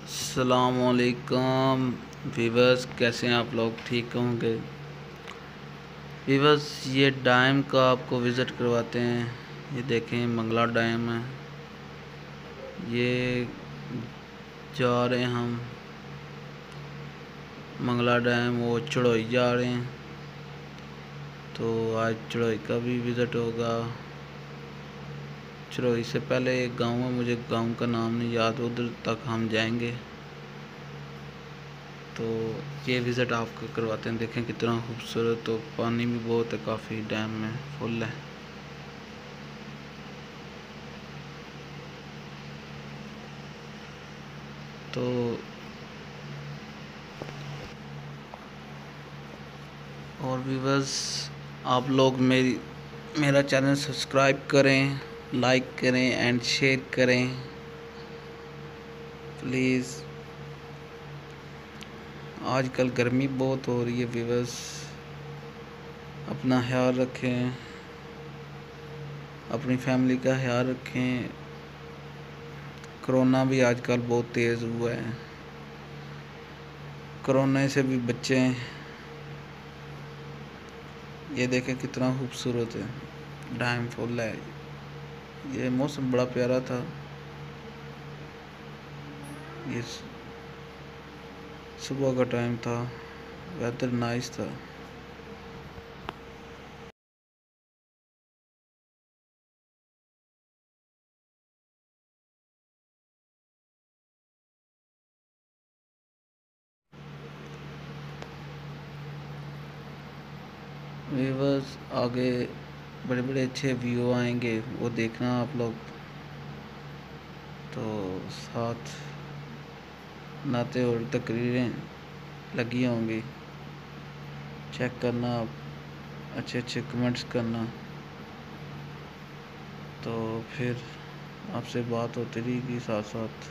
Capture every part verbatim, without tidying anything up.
अस्सलामुअलैकुम वीवर्स, कैसे हैं आप लोग? ठीक होंगे वीवर्स। ये डैम का आपको विज़िट करवाते हैं। ये देखें, मंगला डैम है। ये जा रहे हैं हम मंगला डैम, वो चढ़ोई जा रहे हैं। तो आज चढ़ोई का भी विज़िट होगा। चढ़ोई से पहले एक गांव है, मुझे गांव का नाम नहीं याद, उधर तक हम जाएंगे। तो ये विज़िट आपको करवाते हैं। देखें कितना खूबसूरत, तो पानी भी बहुत है, काफ़ी डैम में फुल है। तो और व्यूअर्स, आप लोग मेरी मेरा चैनल सब्सक्राइब करें, लाइक करें एंड शेयर करें प्लीज़। आजकल गर्मी बहुत हो रही है व्यूअर्स, अपना ख्याल रखें, अपनी फैमिली का ख्याल रखें। कोरोना भी आजकल बहुत तेज़ हुआ है, कोरोना से भी बचें। ये देखें कितना खूबसूरत है, डैम फुल है। ये मौसम बड़ा प्यारा था, ये सुबह का टाइम था, वेदर नाइस था। व्यूअर्स, आगे बड़े बड़े अच्छे व्यू आएंगे, वो देखना आप लोग। तो साथ नाते और तकरीरें लगी होंगी, चेक करना आप, अच्छे अच्छे कमेंट्स करना। तो फिर आपसे बात होती रहेगी साथ साथ।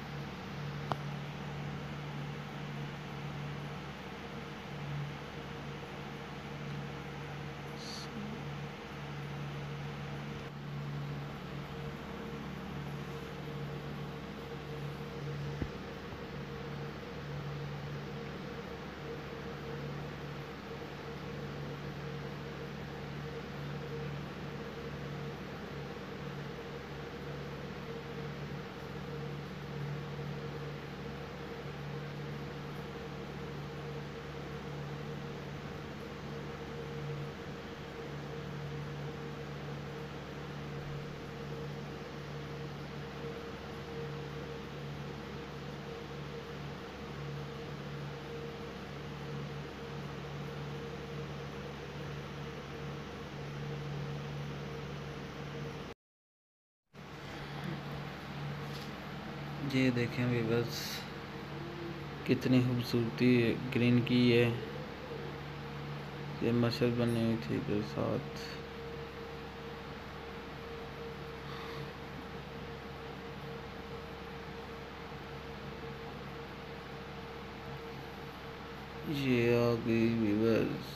ये देखें व्यूअर्स, कितनी खूबसूरती ग्रीन की है। ये मस्जिद बनी हुई थी इधर साथ। ये आ गई व्यूअर्स,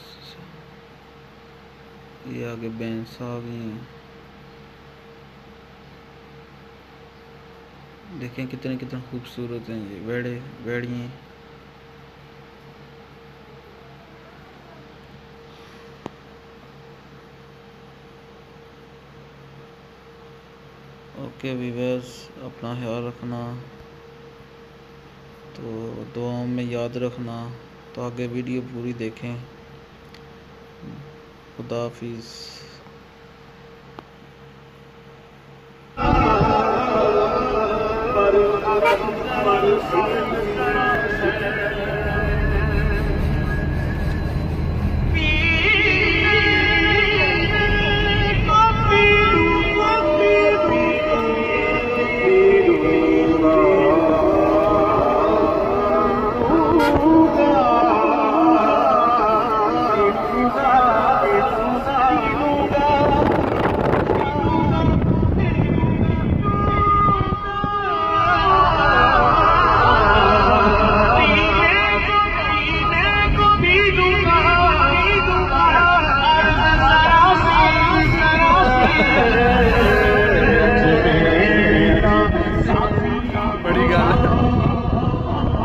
ये आगे बेंच आ गई हैं। देखें कितने कितने खूबसूरत हैं ये वेड़े वेड़िए। ओके व्यूअर्स, अपना ख्याल रखना, तो दुआओं में याद रखना। तो आगे वीडियो पूरी देखें। खुदा हाफिज़।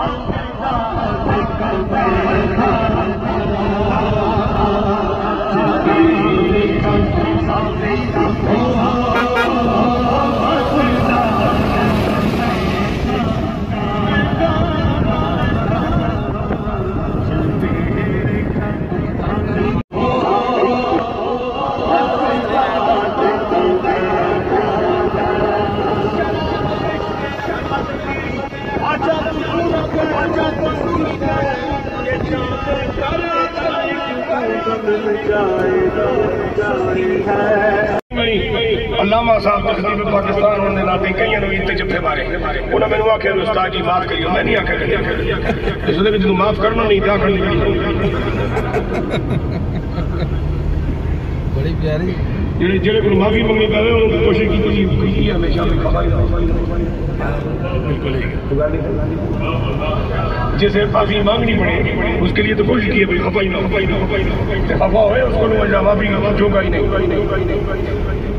अल्लामा साहब तकदीम पाकिस्तान उन्होंने नाते कई इतने जफे मारे उन्हें मैंने आख्या उस्ताद जी माफ करियो मैं नहीं आख्या इसलिए जो माफ करना नहीं क्या करनी बड़ी प्यारी जेड़े जेड़े को माफी मंगनी पवे उन्होंने कोशिश की हमेशा बिल्कुल जिसे माफी मांगनी पड़े उसके लिए तो कोशिश की है भाई खफा ही ना खफा ही ना खफा ही ना खफा हो उसको माफी जोगा ही नहीं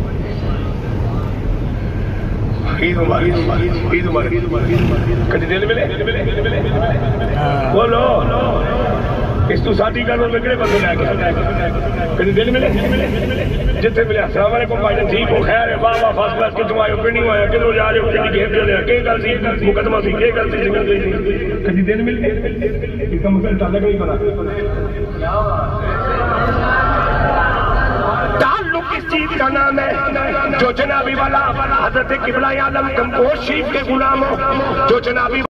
ईद मुबारक ईद मुबारक कभी दिल मिले बोलो इस तू साथी का लोग किहड़े बंदे लैके कभी दिल मिले जिथे मिले अस्सलाम वालेकुम भाई ठीक हो खैर है वाह वाह फर्स्ट क्लास कितों आए हो किन्नी आया किधरों जा रहे हो किन्नी गेम खेल रहे के गल सी मुकदमा सी के गल सी सिंगल गई कभी दिल मिले इसका मतलब ताल्लुक नहीं बना ताल्लुक इस चीज का नाम है जो जनाबी वाला हजरत किबला आलम गंगोह शरीफ के गुलाम हो जो जनाबी